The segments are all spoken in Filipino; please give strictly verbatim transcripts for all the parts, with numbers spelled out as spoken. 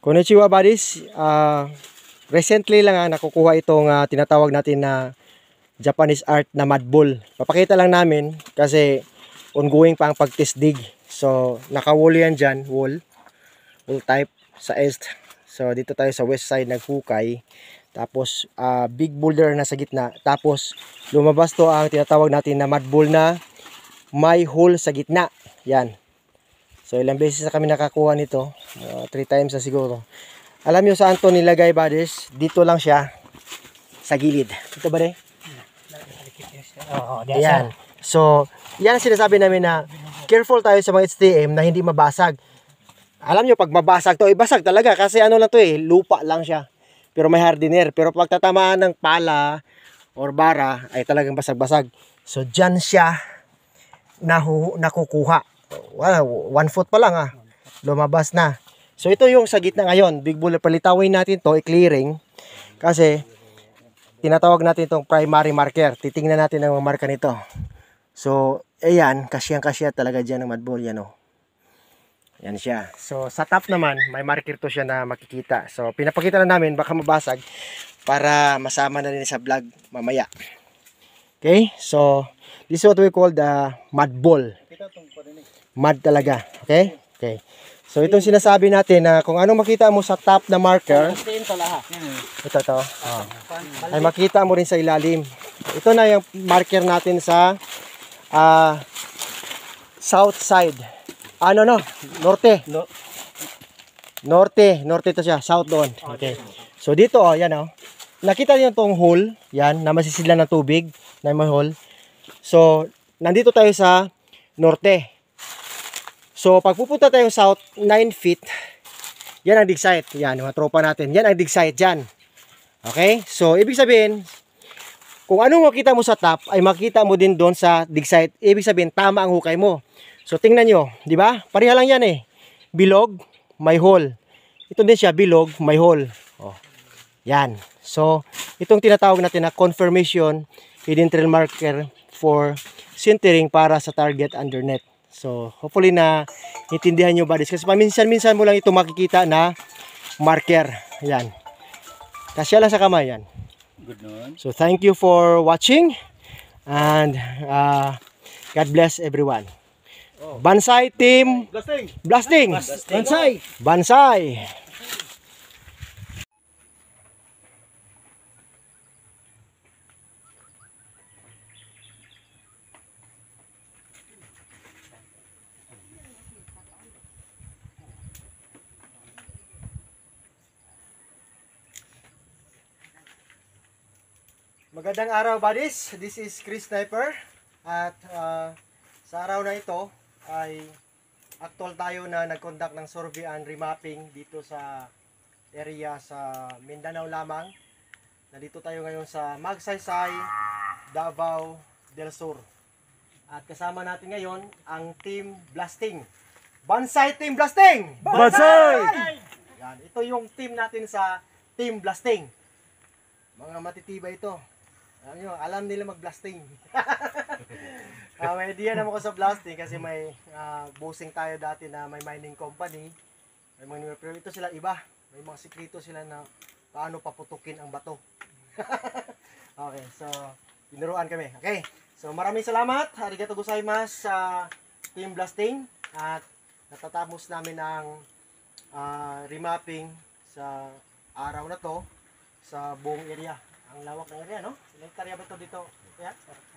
Konnichiwa buddies, uh, recently lang ah, nakukuha itong uh, tinatawag natin na Japanese art na mud ball. Papakita lang namin kasi ongoing pa ang pag-test dig. So naka-wall yan dyan, wall, wall type sa east. So dito tayo sa west side naghukay. Tapos uh, big boulder na sa gitna. Tapos lumabas to ang tinatawag natin na mud ball na may hole sa gitna. Yan. So ilang beses na kami nakakuha nito, uh, three times na siguro. Alam nyo saan to nilagay buddies? Dito lang siya sa gilid. Ito ba de? Oo, ayan. So yan sinasabi namin na careful tayo sa mga H T M na hindi mabasag. Alam nyo pag mabasag to, ibasag talaga kasi ano lang to eh, lupa lang siya. Pero may hardener. Pero pag tatamaan ng pala or bara ay talagang basag-basag. So dyan siya nahu nakukuha. Wow, one foot pa lang ah. Lumabas na. So ito yung sa gitna ngayon. Big bull, palitawin natin to, i-clearing. Kasi tinatawag natin itong primary marker. Titingnan natin ang mga marka nito. So, ayan, kasyang-kasya talaga dyan ng mud ball. Yan o. Yan siya. So, sa top naman, may marker to siya na makikita. So, pinapakita na namin, baka mabasag para masama na rin sa vlog mamaya. Okay? So, this is what we call the mud ball. Mud talaga. Okay? Okay. So itong sinasabi natin na kung anong makita mo sa top na marker, ito to. Oh, ay makita mo rin sa ilalim. Ito na yung marker natin sa uh, south side. Ano no? Norte. Norte, norte to siya, south doon. Okay. So dito oh, yan oh. Nakita niyo tong hole, yan na masisidlan ng tubig, na may hole. So nandito tayo sa norte. So, pag pupunta tayo south, nine feet, yan ang dig site. Yan, mga tropa natin. Yan ang dig site dyan. Okay? So, ibig sabihin, kung anong makita mo sa top, ay makita mo din doon sa dig site. Ibig sabihin, tama ang hukay mo. So, tingnan nyo. Di ba? Pareha lang yan eh. Bilog, may hole. Ito din siya, bilog, may hole. Oh. Yan. So, itong tinatawag natin na confirmation hidden trail marker for sintering para sa target undernet. So, hopefully na intindihan nyo buddies. Kasi paminsan-minsan mo lang ito makikita na marker. Yan. Kasya lang sa kamay yan. Good noon. So, thank you for watching. And uh, God bless everyone. Oh. Bansai team. Blasting. Blasting. Bansai. Bansai. Magandang araw buddies, this is Chris Sniper at uh, sa araw na ito ay actual tayo na nag-conduct ng survey and remapping dito sa area sa Mindanao lamang. Nandito tayo ngayon sa Magsaysay, Davao del Sur at kasama natin ngayon ang Team Blasting. Bansai Team Blasting! Bansai! Yan, ito yung team natin sa Team Blasting. Mga matitibay ito. Alam nyo, alam nila mag-blasting. uh, may idea naman ko sa blasting kasi may uh, bossing tayo dati na may mining company. May mga, pero ito sila iba. May mga sikrito sila na paano paputukin ang bato. Okay, so binuruan kami. Okay, so maraming salamat. Arigato gozaimasu sa Team Blasting. At natatapos namin ang uh, remapping sa araw na to sa buong area. Ang lawak ng area, no? Ilang hektarya ba ito dito? Yeah?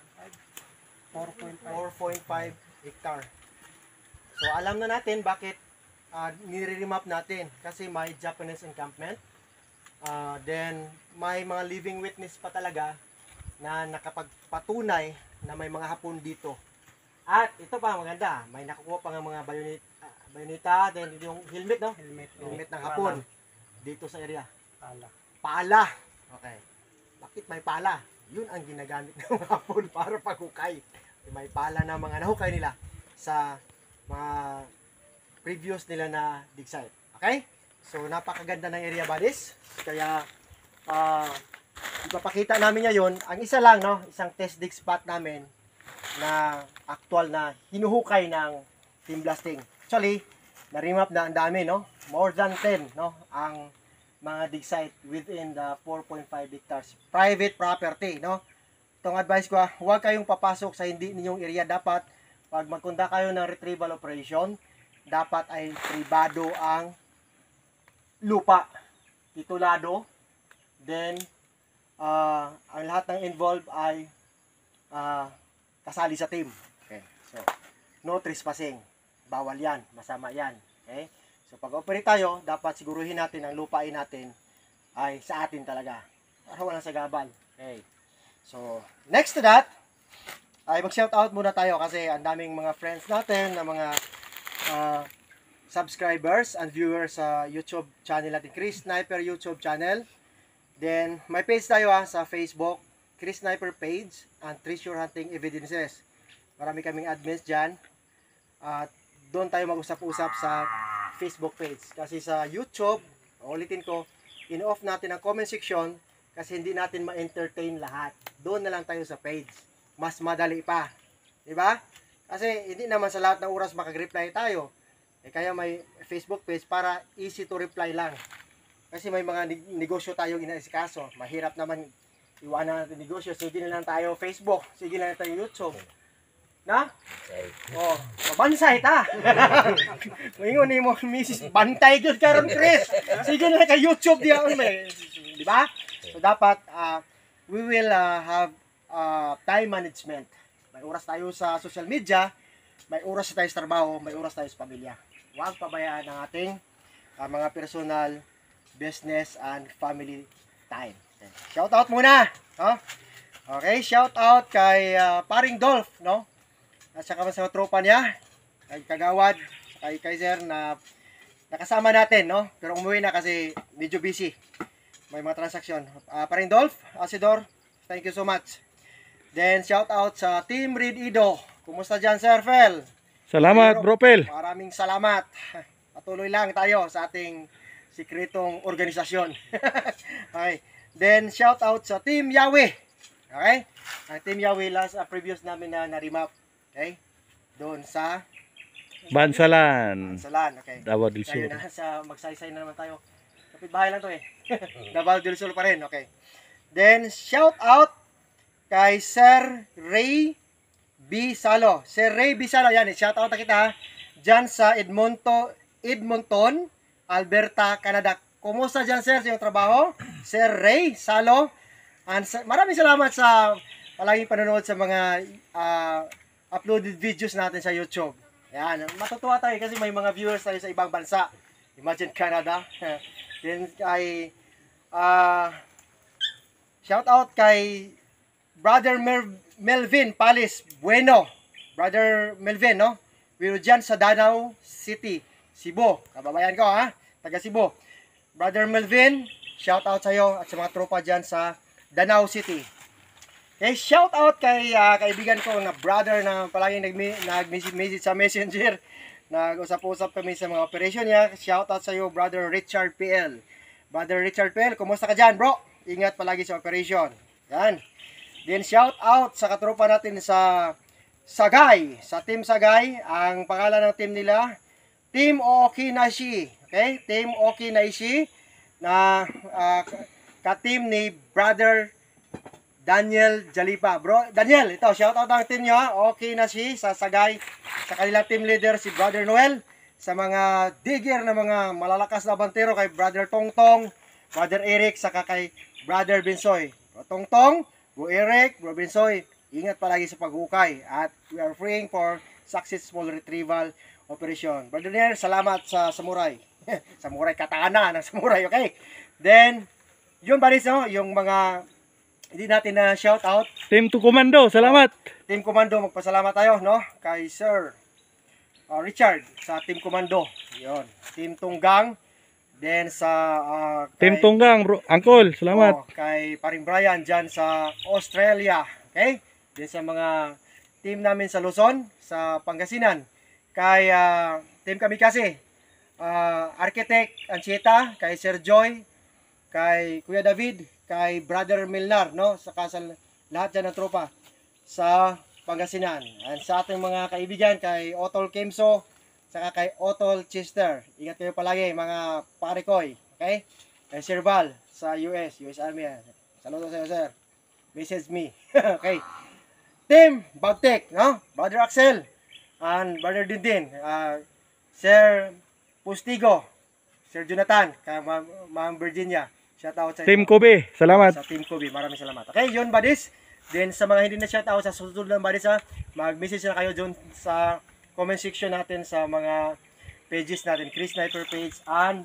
four point five hectare. So, alam na natin bakit uh, nire-remap natin. Kasi may Japanese encampment. Uh, then, may mga living witness pa talaga na nakapagpatunay na may mga Hapon dito. At ito pa, maganda. May nakukuha pa ng mga bayonita, uh, bayonita, then yung helmet, no? Helmet, helmet ng Hapon. Dito sa area. Pala. Pala. Okay. Bakit may pala? Yun ang ginagamit ng mga Hapon para paghukay. May pala na mga nahukay nila sa mga previous nila na dig site. Okay? So, napakaganda ng area buddies. Kaya, uh, ipapakita namin ngayon, ang isa lang, no? Isang test dig spot namin na actual na hinuhukay ng Team Blasting. Actually, na-remap na ang dami, no? more than ten, no, ang mga dig site within the four point five hectares private property, no. Itong advice ko, ah, huwag kayong papasok sa hindi ninyong area. Dapat pag magkunda kayo ng retrieval operation, dapat ay pribado ang lupa, titulado, then uh, ang lahat ng involved ay uh, kasali sa team. Okay, so no trespassing, bawal yan, masama yan. Okay, so pag operate tayo, dapat siguruhin natin ang lupain natin ay sa atin talaga, para walang sagabal. Okay, so next to that ay mag shout out muna tayo kasi ang daming mga friends natin na mga uh, subscribers and viewers sa YouTube channel natin, Chris Sniper YouTube channel. Then may page tayo ha, sa Facebook, Chris Sniper page and Treasure Hunting Evidences. Marami kaming admins dyan. At doon tayo mag-usap-usap sa Facebook page. Kasi sa YouTube, ulitin ko, in-off natin ang comment section kasi hindi natin ma-entertain lahat. Doon na lang tayo sa page. Mas madali pa. Diba? Kasi hindi naman sa lahat ng oras makag-reply tayo. Eh, kaya may Facebook page para easy to reply lang. Kasi may mga negosyo tayong inaisikaso. Mahirap naman iwanan natin negosyo. Sige na lang tayo Facebook. Sige na lang tayo YouTube. Na? Oh, mabansay ta. Ngayon ni mo misis bantay gyud karon Chris. Sige na kay YouTube diyan may. Di ba? So dapat uh, we will uh, have uh, time management. May oras tayo sa social media, may oras tayo sa trabaho, may oras tayo sa pamilya. Huwag pabayaan ang ating uh, mga personal, business, and family time. Okay. Shout out muna. No? Okay, shout out kay uh, Paring Dolph, no? At saka sa tropa niya, kay Kagawad, kay Kaiser na nakasama natin, no? Pero umuwi na kasi medyo busy. May mga transaksyon. Uh, Paring Dolph, Asidor, thank you so much. Then shout out sa Team Reed Ido. Kumusta dyan, Sir Fel? Salamat, Bro Pel. Maraming salamat. Patuloy lang tayo sa ating sikretong organisasyon. Okay. Then shout out sa Team Yahweh. Okay? Ang Team Yahweh last uh, previous namin na na-remap. Okay? Doon sa Bansalan. Salan. Okay. Davao del Tayo Sur. na sa magsaysay na naman tayo. Kapit bahay lang to eh. Davao del Sur pa rin. Okay. Then shout out kay Sir Ray B. Salo. Sir Ray B. Salo. Yan, shout out na kita. Diyan sa Edmonton, Edmonton, Alberta, Canada. Kumusta dyan, sir, sa iyong trabaho? Sir Ray Salo. And sa, maraming salamat sa palaging panonood sa mga uh, uploaded videos natin sa YouTube. Yan, matutuwa tayo kasi may mga viewers tayo sa ibang bansa. Imagine Canada. Then kay uh, shout out kay Brother Mer Melvin Palis Bueno. Brother Melvin, no? Wiro dyan sa Danau City, Cebu. Kababayan ko, ha? Taga Cebu. Brother Melvin, shout out sa iyo at sa mga tropa dyan sa Danau City. Okay, shout out kay uh, kaibigan ko na brother na palaging nag-message sa Messenger. Nag-usap-usap kami sa mga operation niya. Shout out sa iyo, Brother Richard P L. Brother Richard P L, kumusta ka dyan, bro? Ingat palagi sa operation. Yan. Then shout out sa katropa natin sa Sagay, sa Team Sagay. Ang pangalan ng team nila, Team Okinashi. Okay? Team Okinashi na uh, ka-team ni Brother Daniel Jalipa. Bro, Daniel, ito, shout out ang team nyo, ha? Okinashi sa Sagay. Sa kanilang team leader si Brother Noel. Sa mga digger na mga malalakas na bantero kay Brother Tongtong, Brother Eric, saka kay Brother Binsoy. Bro Tongtong, Bro Eric, Bro Binsoy, ingat palagi sa paghukay. At we are praying for successful retrieval operation. Brother Nair, salamat sa samurai. Samurai, katana ng samurai, okay? Then, yun ba rin, no? Yung mga hindi natin na shout out. Team to Commando, salamat. Team Commando, magpasalamat tayo, no? Kay Sir uh, Richard sa Team Commando. Yun. Team Tunggang. Then sa uh, Team Tunggang, bro. Uncle, salamat. Oh, kay Paring Brian dyan sa Australia. Okay? Then sa mga team namin sa Luzon, sa Pangasinan. Kay uh, Team Kamikase. Uh, Architect Anchieta, kay Sir Joy, kay Kuya David, kay Brother Milnar, no? Saka sa lahat dyan ng tropa sa Pangasinan. And sa ating mga kaibigan, kay Otol Kemso, saka kay Otol Chester. Ingat kayo palagi mga pare koy. Okay? Kay Sir Val sa U S, U S Army. Yan. Saludo sa iyo, sir. Message me. Okay. Team Bagtek, no? Brother Axel and Brother Dindin. Uh, Sir Pustigo, Sir Jonathan, kay Ma'am Ma'am Virginia. Shout out sa Team inyo. Kobe, salamat. Sa Team Kobe, maraming salamat. Okay, yun buddies. Then sa mga hindi na shout out sa susunod na buddies ha, mag-message na kayo dun sa comment section natin sa mga pages natin, Chris Sniper page and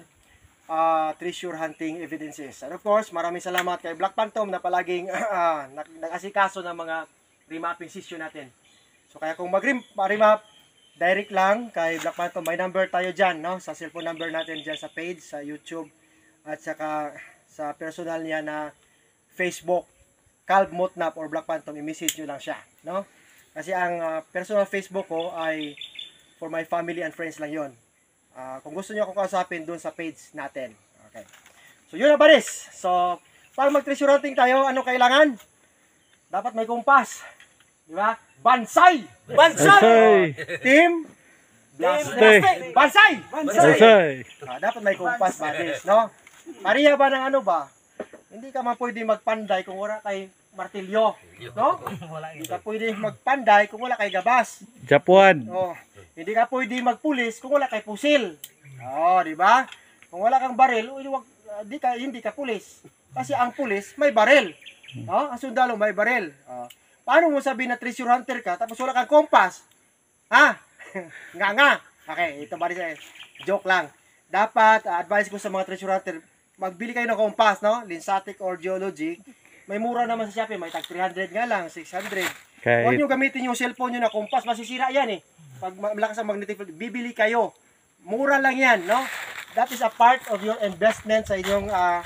uh, Treasure Hunting Evidences. And of course, maraming salamat kay Black Phantom na palaging uh, nag-asikaso ng mga remapping session natin. So kaya kung mag-remap, direct lang kay Black Phantom. May number tayo dyan, no? Sa cellphone number natin dyan sa page, sa YouTube, at saka sa personal niya na Facebook, Calv Motnap or Black Phantom, i-message nyo lang siya, no? Kasi ang uh, personal Facebook ko ay for my family and friends lang yon. Uh, kung gusto niyo akong kausapin doon sa page natin. Okay. So yun na buddies. So, para mag-treasure hunting tayo, ano kailangan? Dapat may kumpas. Di ba? Bansay! Bansay! Team Bansay! Bansay! Bansay! Ah, dapat may kumpas buddies, no? Pariya ba ng ano ba? Hindi ka man pwede magpanday kung wala kay martilyo, no? Hindi ka pwede magpanday kung wala kay gabas. Japuan! Oh, hindi ka pwede magpulis kung wala kay pusil. Oh, di ba? Kung wala kang baril, wag di ka hindi ka pulis. Kasi ang pulis may baril. Oh, ang sundalo may baril. Oh. Paano mo sabihin na treasure hunter ka tapos wala kang kompas? Ha? nga nga. Okay, ito ba rin joke lang. Dapat uh, advice ko sa mga treasure hunter, magbili kayo ng kompas, no? Linsatic or Geologic. May mura naman sa Shopee, may tag three hundred nga lang, six hundred. Kahit- Huwag nyo gamitin yung cellphone nyo na kompas, masisira yan eh. Pag malakas ang magnetic field, bibili kayo. Mura lang yan, no? That is a part of your investment sa inyong uh,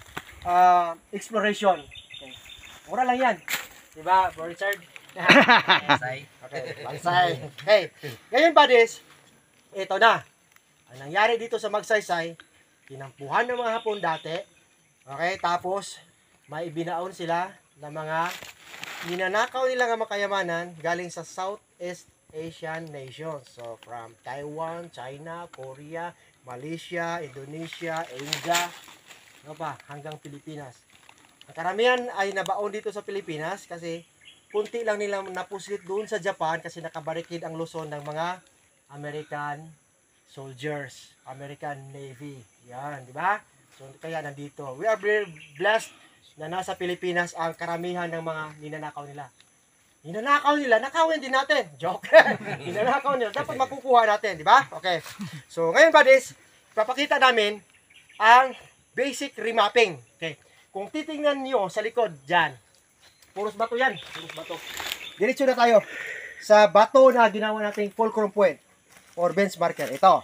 uh, exploration. Okay. Mura lang yan. Diba, Bro Richard? Bansay. Okay, bansay. Okay. Ngayon, buddies, ito na. Ang nangyari dito sa Magsaysay, kinampuhan ng mga Hapon dati. Okay, tapos, may ibinaon sila ng mga ninanakaw nila ng mga kayamanan galing sa Southeast Asian nations. So, from Taiwan, China, Korea, Malaysia, Indonesia, India, ano pa, hanggang Pilipinas. Ang karamihan ay nabaon dito sa Pilipinas kasi kunti lang nila napuslit doon sa Japan kasi nakabarikid ang Luzon ng mga American soldiers, American Navy. Yan, di ba? So, kaya nandito. We are very blessed na nasa Pilipinas ang karamihan ng mga ninanakaw nila. Ninanakaw nila, nakawin din natin. Joke. Ninanakaw nila, dapat makukuha natin, di ba? Okay. So, ngayon buddies, papakita namin ang basic remapping. Okay. Kung titingnan niyo sa likod dyan, puros bato yan. Puros bato. Diretso na tayo sa bato na ginawa nating fulcrum point or bench marker. Ito.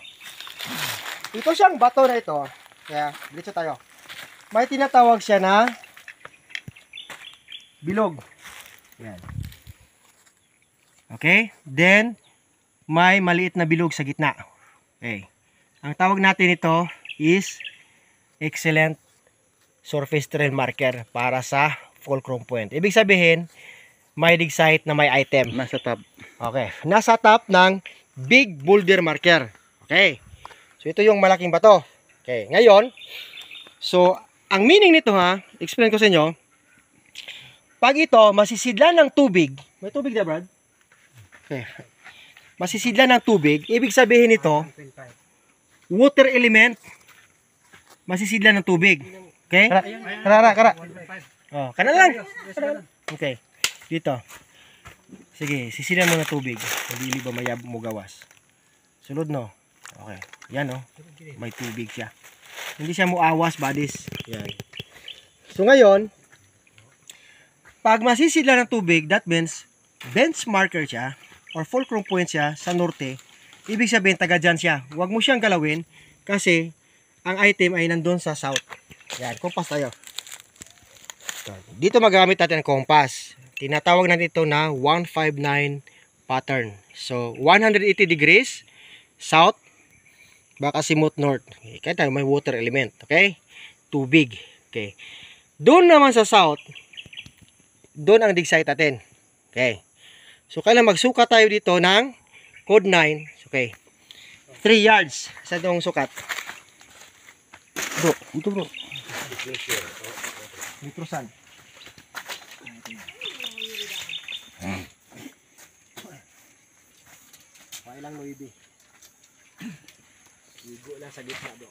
Ito siyang bato na ito. Kaya, diretso tayo. May tinatawag siya na bilog. Yan. Okay? Then, may maliit na bilog sa gitna. Okay. Ang tawag natin ito is excellent surface terrain marker para sa fulcrum point. Ibig sabihin, may dig site na may item. Nasa top. Okay. Nasa top ng big boulder marker. Okay. So, ito yung malaking bato. Okay. Ngayon, so, ang meaning nito ha, explain ko sa inyo, pag ito, masisidlan ng tubig, may tubig na, Brad? Okay. Masisidlan ng tubig, ibig sabihin nito, water element, masisidlan ng tubig. Okay? Kara, kara. Oh, kana lang. Okay. Dito. Sige, sisilan mo ng tubig. Hindi ba mayab mo gawas. Sulod no. Okay. Yan oh. May tubig siya. Hindi siya muawas, buddies. Yan. So ngayon, pag masisidlan ng tubig, that means bench marker siya or fulcrum point siya sa norte. Ibig sabihin taga dyan siya. Huwag mo siyang galawin kasi ang item ay nandun sa south. Yan, kompas tayo. Dito magamit natin ang kompas. Tinatawag natin ito na one five nine pattern. So, one hundred eighty degrees south, baka simut north. Okay, kaya tayo may water element. Okay? Tubig. Okay. Doon naman sa south, doon ang dig site natin. Okay. So, kailan magsuka tayo dito ng code nine. Okay. three yards sa itong sukat. Bro, ito bro. Litrosan. Pailang Louis Igo lang sa gitna do.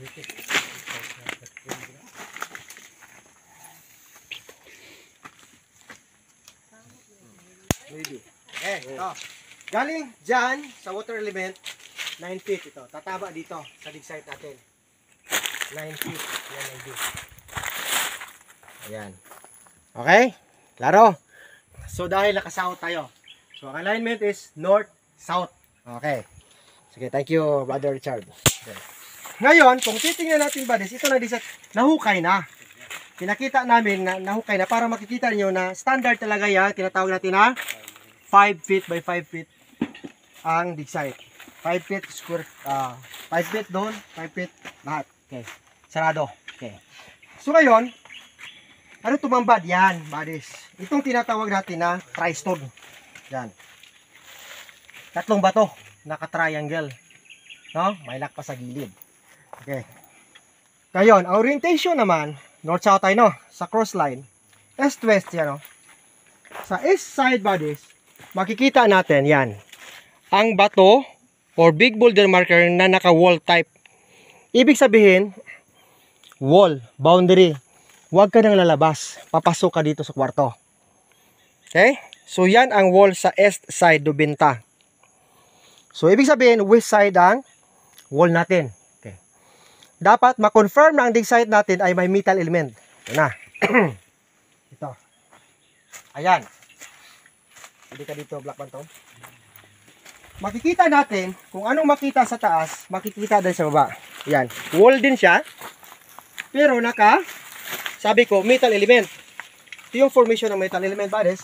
Louis Eh, ito. Galing dyan sa water element, nine feet ito. Tataba dito sa dig site natin. nine feet. Yan ang dig. Ayan. Okay? Klaro? So, dahil nakasouth tayo. So, ang alignment is north-south. Okay. Sige, thank you, Brother Richard. Okay. Ngayon, kung titingnan natin ba, ito na disat, nahukay na. Pinakita namin na nahukay na para makikita niyo na standard talaga yan. Tinatawag natin na five feet by five feet ang dig site. five feet square, uh, five feet doon, five feet lahat. Okay. Sarado. Okay. So, ngayon, ano tumambad? Yan, buddies. Itong tinatawag natin na tri-stone. Yan. Tatlong bato. Naka-triangle. No? May lock pa sa gilid. Okay. Ngayon, ang orientation naman, north-south tayo, no? Sa cross line. East-west yan, no? Sa east side, buddies, makikita natin, yan. Ang bato or big boulder marker na naka-wall type. Ibig sabihin, wall, boundary. Huwag ka nang lalabas. Papasok ka dito sa kwarto. Okay? So, yan ang wall sa east side do Binta. So, ibig sabihin, west side ang wall natin. Okay. Dapat ma-confirm na ang dig site natin ay may metal element. Ito na. Ito. Ayan. Hindi ka dito, Black Pantong. Makikita natin, kung anong makita sa taas, makikita din sa baba. Ayan. Wall din siya. Pero naka, sabi ko, metal element. Ito yung formation ng metal element, buddies.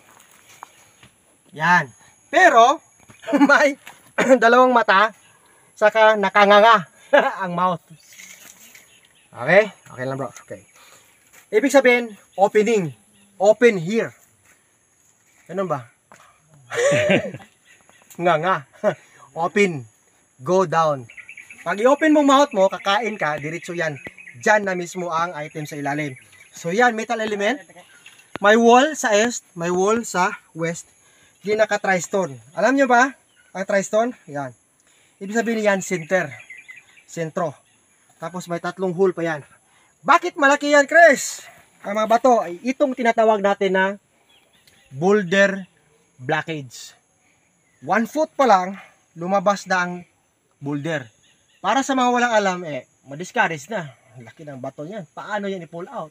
Yan. Pero, may dalawang mata, saka nakanganga ang mouth. Okay? Okay lang bro. Okay. Ibig sabihin, opening. Open here. Ganun ba? Nga nga. Open. Go down. Pag i-open mo mouth mo, kakain ka, diretso yan. Diyan na mismo ang item sa ilalim. So yan, metal element. May wall sa east, may wall sa west. Di naka-tri-stone. Alam nyo ba? Ang tri-stone? Yan. Ibig sabihin yan, center. Sentro. Tapos may tatlong hole pa yan. Bakit malaki yan, Chris? Ang mga bato, ay itong tinatawag natin na boulder blockage. One foot pa lang, lumabas na ang boulder. Para sa mga walang alam, eh, madiscourage na. Laki ng bato niyan. Paano yan i-pull out?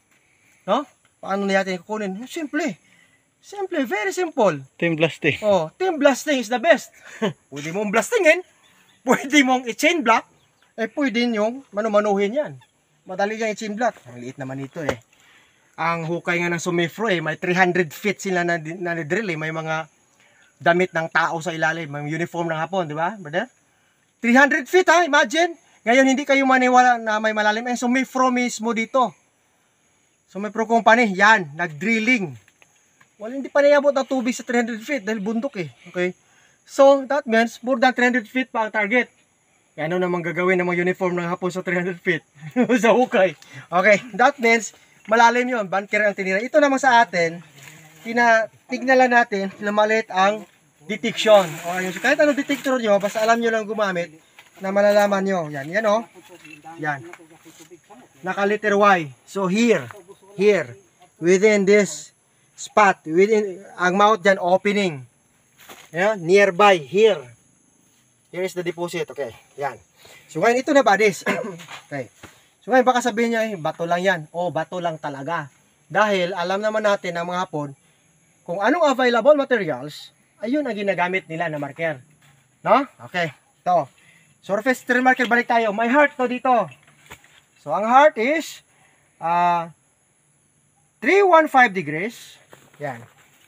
No? Paano natin kukunin? Simple. Simple, very simple. Team blasting. Oh, team blasting is the best. Pwede mong blastingin, pwede mong i-chain block, eh pwede yung manumanuhin yan. Madali yung i-chain block. Ang liit naman ito eh. Ang hukay nga ng Sumifro eh, may three hundred feet sila na, na drill eh. May mga damit ng tao sa ilalim, may uniform ng hapon, di ba, brother? three hundred feet ha, imagine. Ngayon hindi kayo maniwala na may malalim. Eh, Sumifro mismo dito. Sumifro company, yan, nag-drilling. Well, hindi pa naiabot ng tubig sa three hundred feet dahil bundok eh. Okay? So, that means more than three hundred feet pa ang target. Kaya ano naman gagawin ng mga uniform ng hapon sa three hundred feet? Sa hukay. Okay, that means malalim yun. Bunker ang tinira. Ito naman sa atin, tignan lang natin na maliit ang detection. O, ayun. So, kahit anong detector nyo, basta alam nyo lang gumamit na malalaman nyo. Yan, yan o. Yan. Naka-letter Y. So, here. Here. Within this spot, within, ang mouth dyan, opening. Yan, nearby, here. Here is the deposit, okay. Yan. So, ngayon, ito na buddies. Okay. So, ngayon, baka sabihin niya, eh, bato lang yan. O, bato lang talaga. Dahil, alam naman natin ng mga hapon, kung anong available materials, ayun ang ginagamit nila na marker. No? Okay. Ito. Surface drill marker, balik tayo. May heart to dito. So, ang heart is, ah, uh, three fifteen degrees. Yan.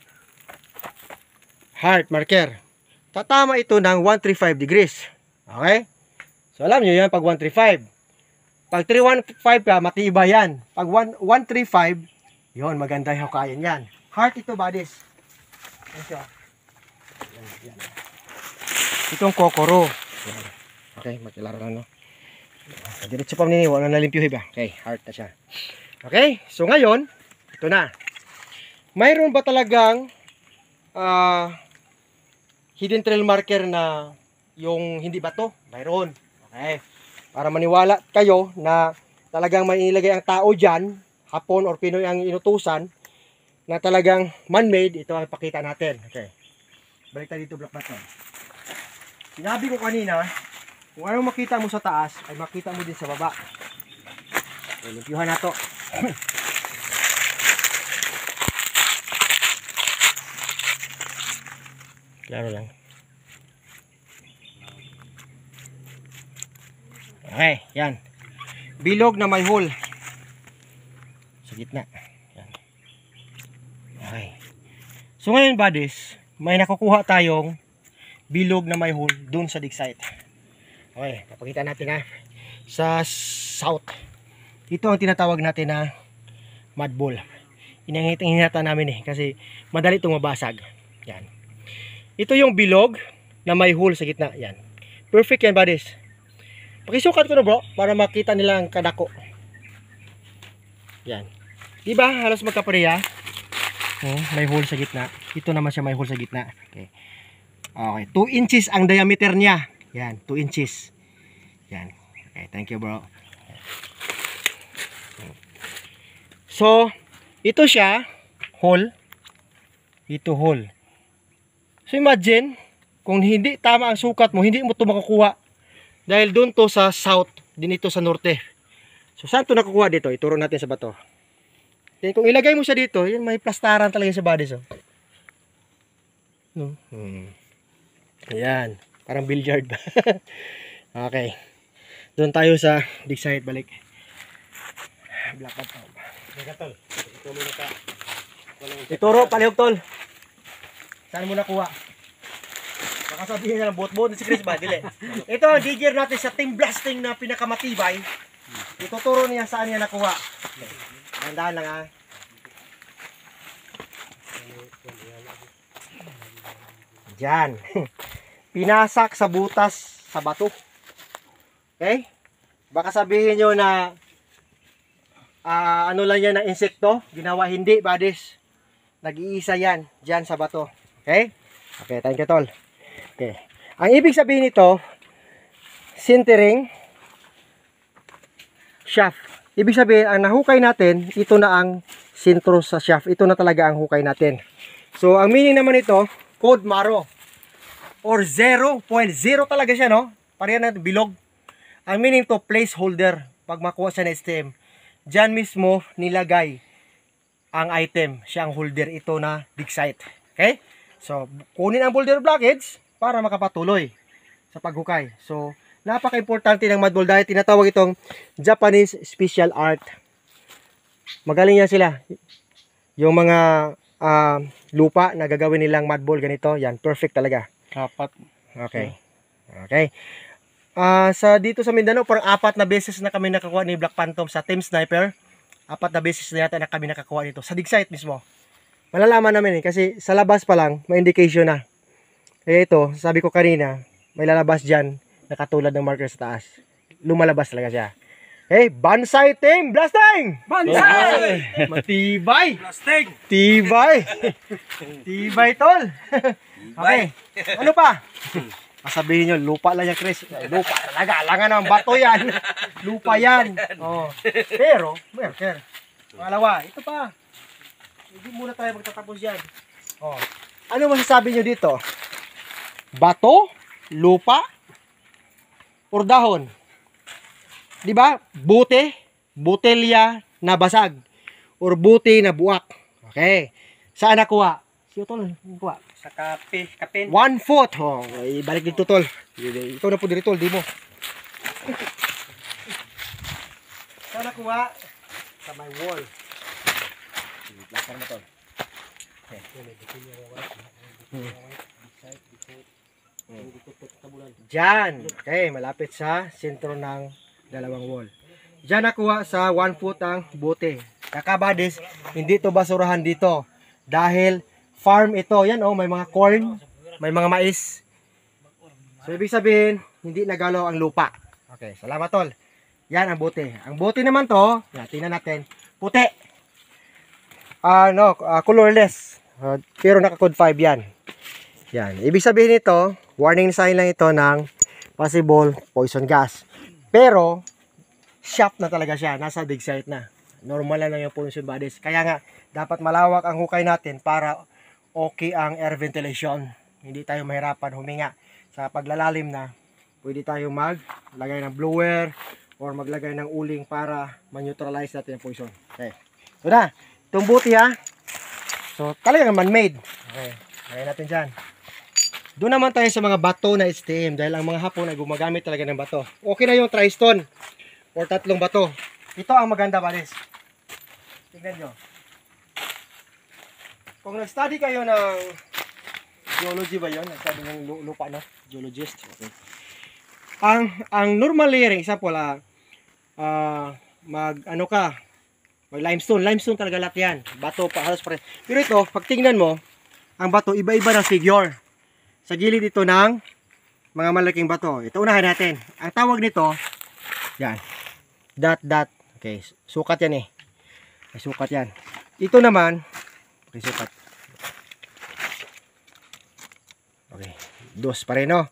Heart marker. Tatama ito ng one thirty-five degrees. Okay? So, alam nyo yan pag one thirty-five. Pag three fifteen ka, matibay yan. Pag one thirty-five, yun, maganda yung hukayan yan. Heart ito, buddies. Yan siya. Yan, yan. Itong kokoro. Yan. Okay, makilaro na no. Diretso pa nini, wala na limpyo ba? Okay, heart na siya. Okay, so ngayon, ito na. Mayroon ba talagang ah hidden trail marker na yung hindi bato? Mayroon. Okay. Para maniwala kayo na talagang may inilagay ang tao dyan, Hapon or Pinoy ang inutusan, na talagang man-made, ito ang pakita natin. Okay. Balik tayo dito, Black Button. Sinabi ko kanina, kung ano makita mo sa taas, ay makita mo din sa baba. Okay, limpyuhan na to. Klaro lang. Okay, yan. Bilog na may hole. Sa gitna. Yan. Okay. So ngayon, buddies, may nakukuha tayong bilog na may hole dun sa dig site. Okay, papakita natin ha. Sa south. Ito ang tinatawag natin na mud ball. Inangit-inginata namin eh kasi madali itong mabasag. Yan. Ito yung bilog na may hole sa gitna. Yan. Perfect yan, buddies. Pakisukat ko na bro para makita nila ang kadako. Yan. Diba? Halos magkapareha. Oh, may hole sa gitna. Ito naman siya may hole sa gitna. Okay. Okay. two inches ang diameter niya. Yan. two inches. Yan. Okay. Thank you bro. So, ito siya. Hole. Ito hole. So, imagine kung hindi tama ang sukat mo, hindi mo ito makukuha. Dahil doon to sa south, din ito sa norte. So saan to nakukuha dito? Ituro natin sa bato. Then kung ilagay mo siya dito, yun may plastaran talaga sa body. So. No? Hmm. Ayan. Parang billiard ba? Okay. Doon tayo sa dig site balik. Black out. Tol. Ituro, palihog tol. Saan mo nakuha? Baka sabihin na lang, buot-buot si Chris ba? Dili. Ito ang digger natin sa team blasting na pinakamatibay. Ituturo niya saan niya nakuha. Tandaan lang ha. Diyan. Pinasak sa butas sa bato. Okay? Baka sabihin nyo na uh, ano lang yan na insekto. Ginawa hindi, buddies. Nag-iisa yan. Diyan sa bato. Okay? Okay, thank you tol. Okay. Ang ibig sabihin nito, sintering shaft. Ibig sabihin, ang nahukay natin, ito na ang sintro sa shaft. Ito na talaga ang hukay natin. So, ang meaning naman ito, code maro. Or zero point zero talaga siya, no? Parehan natin, bilog. Ang meaning to, placeholder. Pag makuha siya na S T M. Diyan mismo nilagay ang item. Siya ang holder. Ito na dig site. Okay? So, kunin ang boulder blockage para makapatuloy sa paghukay. So, napaka-importante ng mud ball dahil tinatawag itong Japanese special art. Magaling yan sila. Yung mga uh, lupa na gagawin nilang mud ball ganito, yan, perfect talaga. Apat. Okay. Okay. Uh, sa dito sa Mindanao, parang apat na beses na kami nakakuha ni Black Phantom sa Team Sniper. Apat na beses na yata na kami nakakuha nito sa dig site mismo. Malalaman namin eh, kasi sa labas pa lang, may indication na. Eh ito, sabi ko kanina, may lalabas dyan na katulad ng marker sa taas. Lumalabas talaga siya. Okay, Bansai Team Blasting! Bansai! Matibay! Blasting! Tibay! Tibay tol! Okay, ano pa? Masabihin nyo, lupa lang yan Chris. Lupa talaga, alangan ng bato yan. Lupa yan. Oh. Pero, marker. Pangalawa, ito pa. Hindi muna tayo magtatapos yan. Oh. Ano masasabi nyo dito? Bato, lupa, or dahon? Di ba? Bute, butelya na basag, or buti na buwak. Okay. Saan nakuha? Siyo tol, nakuha. Sa kape, kapin. One foot. Oh, ibalik dito tol. Ikaw na po dito tol, di mo. Saan nakuha? Sa my wall. Lakar mo tol. Okay. Diyan. Okay, malapit sa sentro ng dalawang wall. Diyan nakuha sa one foot ang bote. Kakabadis, hindi to basurahan dito. Dahil farm ito. Yan oh, may mga corn, may mga mais. So, ibig sabihin, hindi nagalaw ang lupa. Okay, salamat tol. Yan ang bote. Ang bote naman to, yan, tingnan natin, puti. Ano, uh, colorless. Uh, pero naka-code five yan. Yan. Ibig sabihin nito, warning sign lang ito ng possible poison gas. Pero, sharp na talaga siya. Nasa dig site na. Normal lang yung pollution bodies. Kaya nga, dapat malawak ang hukay natin para okay ang air ventilation. Hindi tayo mahirapan huminga. Sa paglalalim na, pwede tayo maglagay ng blower or maglagay ng uling para ma-neutralize natin yung poison. Okay. So na, itong buti ha. So, talagang man-made. Okay. Lagay natin dyan. Doon naman tayo sa mga bato na S T M dahil ang mga Hapon ay gumagamit talaga ng bato. Okay na yung tri-stone or tatlong bato. Ito ang maganda, Baris. Tingnan nyo. Kung nag-study kayo ng geology ba yun? Nag-study ng lupa, no? Geologist. Okay. Ang, ang normal layering, example, ah, uh, mag, ano ka, mag limestone. Limestone talaga lahat yan. Bato pa, halos pare. Pero ito, pag tingnan mo, ang bato, iba-iba ng figure. Sa gilid ito ng mga malaking bato. Ito unahin natin. Ang tawag nito, yan. Dot, dot. Okay, sukat yan eh. May sukat yan. Ito naman, okay, sukat. Okay, dos pa rin, no?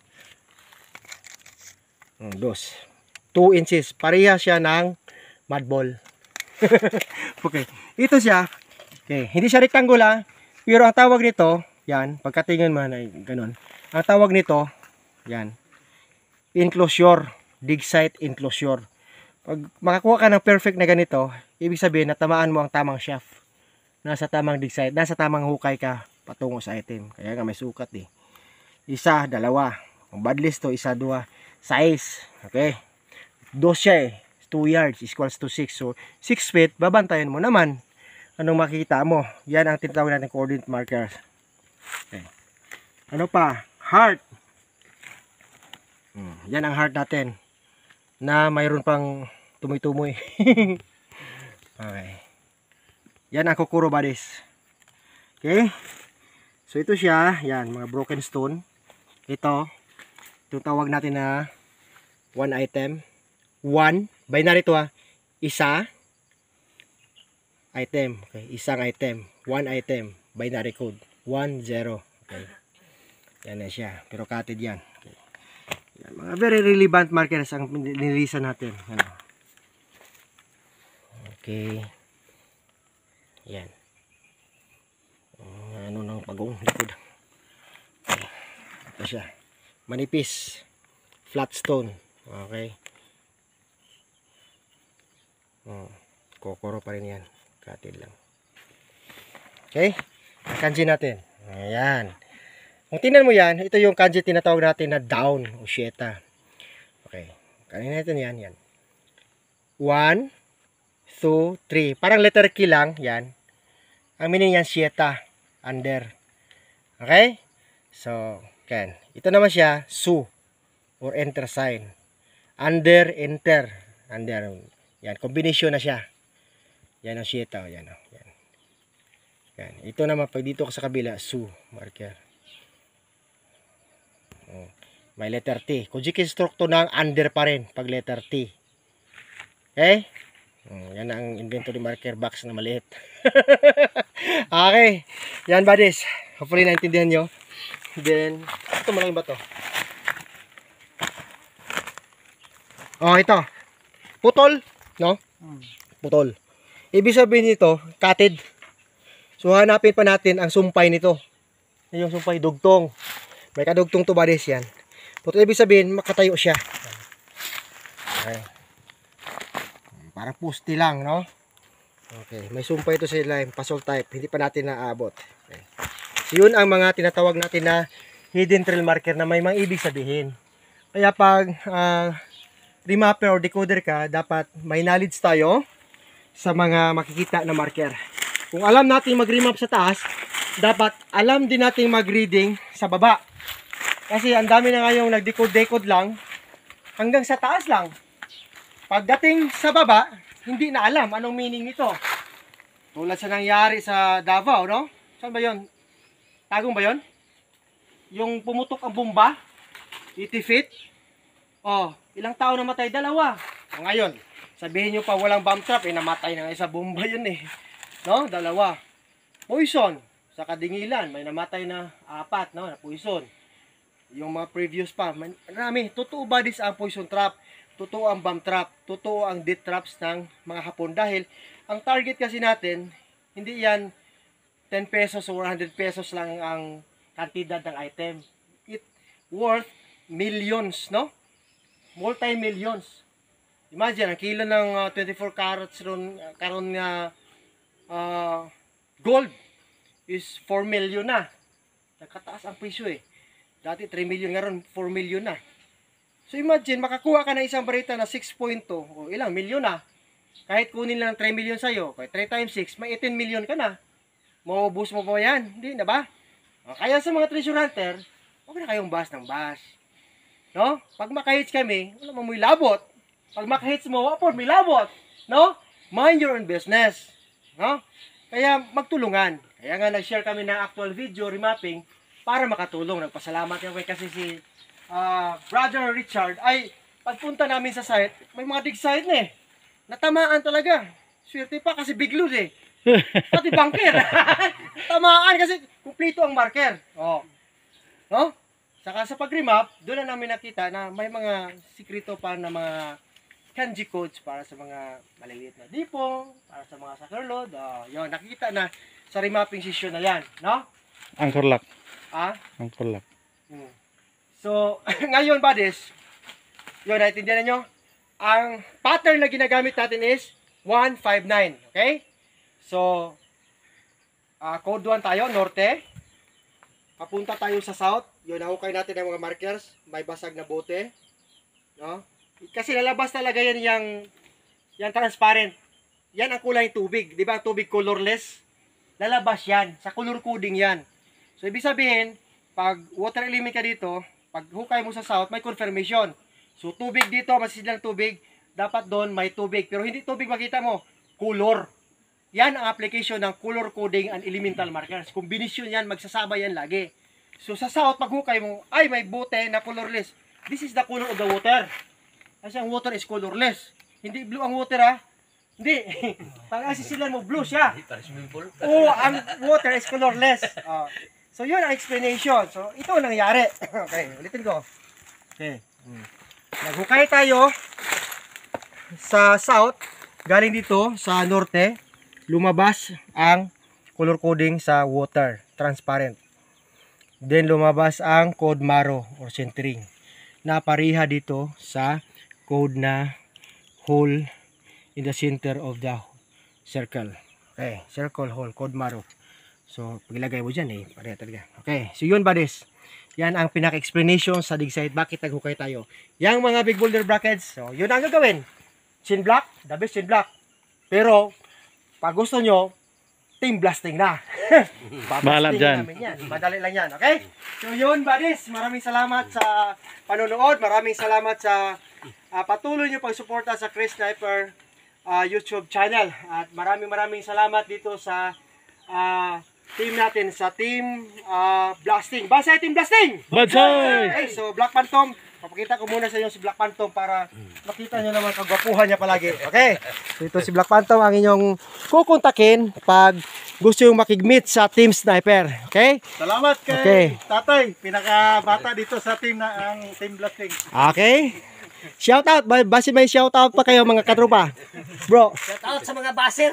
Dos. two inches. Pareha siya ng mud ball. Okay, ito siya. Okay, hindi siya rectangular, pero ang tawag nito, yan, pagkatingin man ay ganun. Ang tawag nito, yan, enclosure, dig site enclosure. Pag makakuha ka ng perfect na ganito, ibig sabihin natamaan mo ang tamang shaft. Nasa tamang dig site, nasa tamang hukay ka patungo sa item. Kaya nga may sukat eh. Isa, dalawa. Ang badlist to, isa, dua. Size, okay. Dos siya eh. two yards is equals to six. So, six feet, babantayan mo naman. Anong makikita mo? Yan ang tinatawag natin coordinate markers. Okay. Ano pa? Heart. Hmm. Yan ang heart natin. Na mayroon pang tumoy-tumoy. Okay. Yan ang kukuro bodies. Okay. So ito siya. Yan. Mga broken stone. Ito. Ito tawag natin na one item. One. Binary to ha. Isa. Item. Okay. Isang item. One item. Binary code. One, zero. Okay. Yan na siya. Pero cutted yan. Okay. Yan. Mga very relevant markers ang nilisa natin. Ano. Okay. Yan. Uh, ano nang pagong likod. Okay. Ito siya. Manipis. Flat stone. Okay. Oh, kokoro pa rin yan. Cutted lang. Okay. Kanji natin. Ayan. Kung tingnan mo yan, ito yung kanji tinatawag natin na down o sheta. Okay. Kanina natin yan. Yan. one, two, three. Parang letter K lang. Yan. Ang meaning yan, sheta. Under. Okay? So, can. Ito naman siya, su. Or enter sign. Under, enter. Under. Yan. Combination na siya. Yan ang sheta. Yan. Yan. Yan. Ito naman, pag dito ka sa kabila, su. Marker. Oh. May letter T. Kujiki stroke to ng under pa rin pag letter T. Okay? Oh, yan ang inventory marker box na maliit. Okay. Yan buddies. Hopefully naintindihan nyo. Then, ito malaking ba to? Oh, ito. Putol. No? Putol. Ibig sabihin nito, cutted. So, hanapin pa natin ang sumpay nito. Yung sumpay dugtong. May kadugtong to buddies yan. Putol, ibig sabihin, makatayo siya. Okay. Parang pusti lang, no? Okay. May sumpay ito sa ilalim. Pasol type. Hindi pa natin naabot. Okay. So, yun ang mga tinatawag natin na hidden trail marker na may mga ibig sabihin. Kaya pag uh, remapper or decoder ka, dapat may knowledge tayo sa mga makikita na marker. Kung alam natin mag-remap sa taas, dapat alam din natin mag-reading sa baba. Kasi ang dami na ngayong nag-decode-decode lang hanggang sa taas lang. Pagdating sa baba, hindi na alam anong meaning nito. Tulad sa nangyari sa Davao, no? Saan ba yun? Tagong ba yun? Yung pumutok ang bomba, eighty feet. Oh, ilang tao namatay? Dalawa. O ngayon, sabihin nyo pa walang bomb trap, eh, namatay na nga isa bomba yun eh. No? Dalawa. Poison. Sa Kadingilan, may namatay na apat, no? Na poison. Yung mga previous pa, marami. Totoo ba this ang poison trap? Totoo ang bomb trap? Totoo ang death traps ng mga Hapon? Dahil, ang target kasi natin, hindi yan ten pesos or one hundred pesos lang ang kantidad ng item. It worth millions, no? Multi-millions. Imagine, ang kilo ng uh, twenty-four carats ron, karon nga uh, gold is four million na. Nakataas ang presyo eh. Dati three million, ngayon four million na. So imagine, makakuha ka ng isang barita na six point two, o ilang million na. Kahit kunin lang three million sa'yo, kaya three times six, may eighteen million ka na. Maubos mo pa yan, hindi na ba? O, kaya sa mga treasure hunter, huwag na kayong bash ng bash. No? Pag makahits kami, wala mo may labot. Pag makahits mo, wapod may labot. No? Mind your own business. No? Kaya magtulungan. Kaya nga nag-share kami ng actual video remapping para makatulong. Nagpasalamat kami kasi si uh, Brother Richard ay pagpunta namin sa site, may mga dig site na eh. Natamaan talaga. Swerte pa kasi big load eh. Pati bunker. Tamaan kasi kumplito ang marker. Oh. No? Saka sa pag-remap, doon na namin nakita na may mga sikrito pa na mga kanji codes para sa mga maliliit na dipong, para sa mga sucker load. Oh, yun, nakikita na sa remapping session na yan. No? Angkor lock. Ah? Angkor lock. Hmm. So, ngayon buddies, yun, naintindihan nyo? Ang pattern na ginagamit natin is one five nine. Okay? So, uh, code one tayo, norte. Papunta tayo sa south. Yun, nahukay natin ang mga markers. May basag na bote. No? Kasi lalabas talaga yan yung, yung transparent. Yan ang kulay tubig. Di ba? Tubig colorless. Lalabas yan. Sa color coding yan. So, ibig sabihin, pag water element ka dito, pag hukay mo sa south, may confirmation. So, tubig dito, masisidlang tubig. Dapat doon may tubig. Pero hindi tubig makita mo. Color. Yan ang application ng color coding and elemental markers. Kombinasyon yan, magsasabay yan lagi. So sa south, pag hukay mo, ay may bote na colorless. This is the color of the water. Kasi ang water is colorless. Hindi blue ang water ha. Hindi. Pag asisilan mo, blue siya. Oo, ang water is colorless. Uh, so yun ang explanation. So ito ang nangyari. Okay, ulitin ko. Okay. Hmm. Naghukay tayo sa south, galing dito sa norte. Lumabas ang color coding sa water, transparent. Then lumabas ang code Maro or centering na pareha dito sa code na hole in the center of the circle. Okay, circle hole, code Maro. So, paglagay mo dyan eh, pareha talaga. Okay, so yun buddies. Yan ang pinaka-explanation sa dig site, bakit naghukay tayo. Yang mga big boulder brackets, so yun ang gagawin. Chin block, the best chin block. Pero, pag gusto nyo, team blasting na. Bahala dyan. Yan. Madali lang yan, okay? So yun buddies, maraming salamat sa panonood. Maraming salamat sa uh, patuloy nyo pagsuporta sa Chris Sniper uh, YouTube channel. At maraming maraming salamat dito sa uh, team natin, sa team uh, blasting. Basay team blasting! Bansay! Okay, so Black Phantom, papakita ko muna sa inyo si Black Phantom para makita nyo naman kagwapuhan niya palagi. Okay? So ito si Black Phantom ang inyong kukontakin pag gusto yung makigmeet sa Team Sniper. Okay? Salamat kay Okay. Tatay, pinakabata dito sa team na ang Team Blasting. Okay? Shout out. Ba- Basi may shout out pa kayo mga katropa. Bro. Shout out sa mga baser.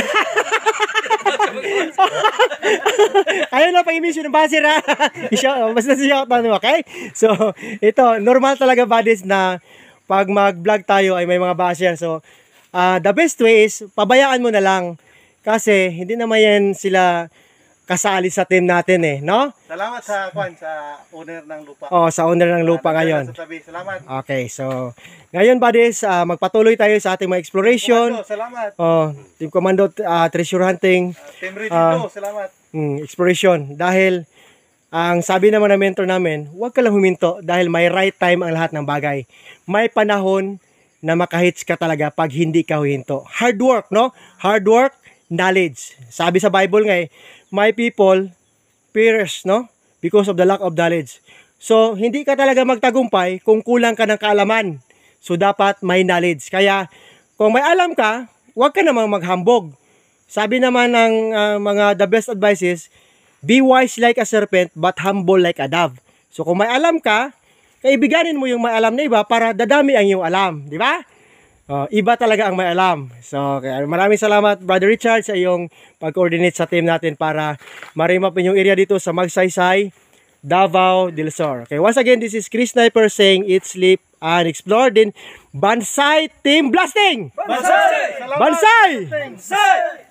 Ayaw na pang-emission ng basir ha. I-shout- Basta si shout out mo, okay? So, ito, normal talaga buddies na pag mag-vlog tayo ay may mga basir. So, uh, the best way is, pabayaan mo na lang. Kasi, hindi naman yan sila kasali sa team natin eh, no? Salamat sa kwan sa owner ng lupa. Oh, sa owner ng lupa Ah, ngayon. nagdala sa tabi. Salamat. Okay, so, ngayon buddies, uh, magpatuloy tayo sa ating mga exploration. Komando, salamat. Oh, Team Commando uh, Treasure Hunting. Uh, team Ready Ah. uh, salamat. Mm, exploration dahil ang sabi naman ng mentor namin, huwag ka lang huminto dahil may right time ang lahat ng bagay. May panahon na makahits ka talaga pag hindi ka huminto. Hard work, no? Hard work, knowledge. Sabi sa Bible nga eh, my people perish, no? Because of the lack of knowledge. So, hindi ka talaga magtagumpay kung kulang ka ng kaalaman. So, dapat may knowledge. Kaya, kung may alam ka, huwag ka namang maghambog. Sabi naman ng uh, mga the best advices, be wise like a serpent, but humble like a dove. So, kung may alam ka, kaibiganin mo yung may alam na iba para dadami ang iyong alam. Di ba? Uh, iba talaga ang may alam. So, kaya maraming salamat, Brother Richard, sa iyong pag-coordinate sa team natin para ma-remap yung area dito sa Magsaysay, Davao del Sur. Okay, once again, this is Chris Sniper saying eat, sleep, and explore. Din Bansay Team Blasting! Bansay! Bansay! Bansay!